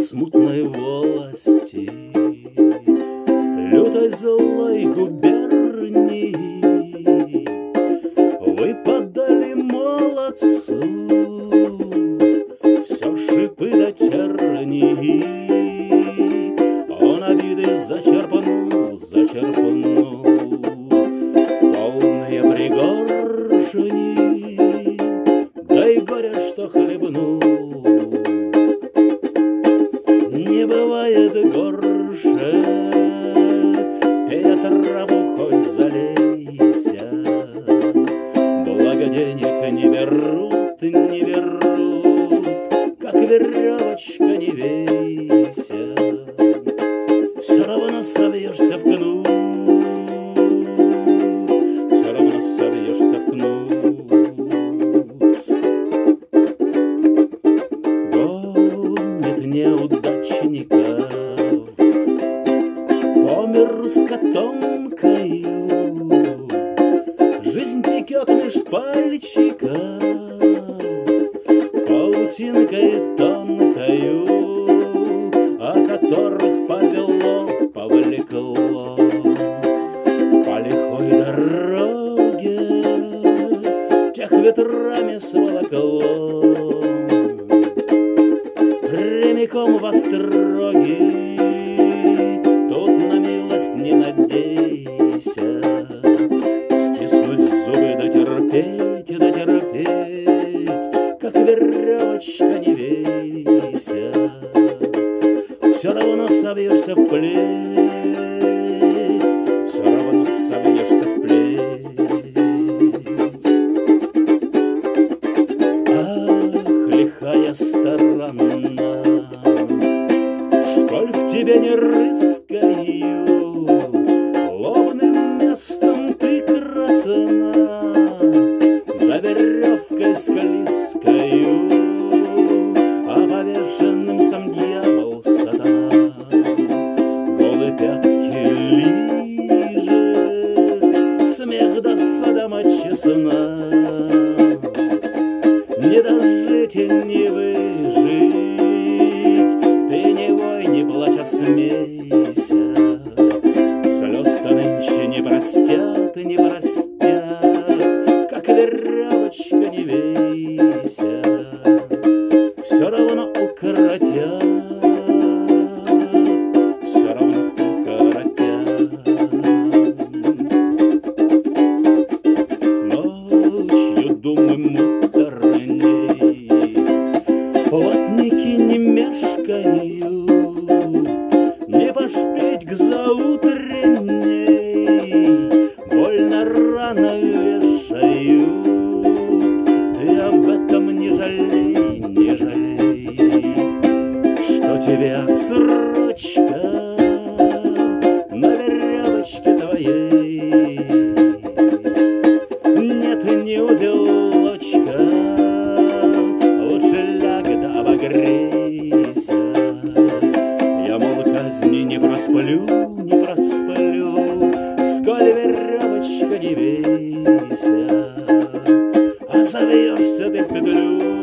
смутной волости, лютой злой губернии. Вы подали молодцу все шипы до тернии. Он обиды зачерпнул полные пригоршни, да и горе, что хлебнул. Не бывает горше, пея траву хоть залейся, благо денег не берут, как веревочка не вейся. Все равно совьешься в кнут, все равно совьешься в кнут. Гонит неудачников по миру с котомкою, жизнь текет меж пальчиков паутинкой тонкою, о которых повлекло по лихой дороге, тех ветрами сволокло прямиком в остроги. Тут на милость не надейся, стиснуть зубы дотерпеть, как веревочка не вейся. Все равно совьешься в плеть, все равно совьешься в плеть. Ах, лихая сторона, сколь в тебе не рыскаю, лобным местом ты красна, да веревкой склизкою, а повешенным сам дьявол сатана голые пятки лижет, смех досада честна. Не дожить и не выжить, ты не вой, не плачь, а смейся. Слез-то нынче не простят, как веревочка не вейся. Все равно укоротят, все равно укоротят. Ночью думы муторней, плотники не мешкают, не поспеть к заутренней, больно рано вешают. Ты об этом не жалей, что тебе отсрочка на веревочке твоей. Нет ни узелочка, лучше ляг да обогрейся. Я, мол, казни не просплю, сколь веревочка не вейся, а завьешься ты в петлю.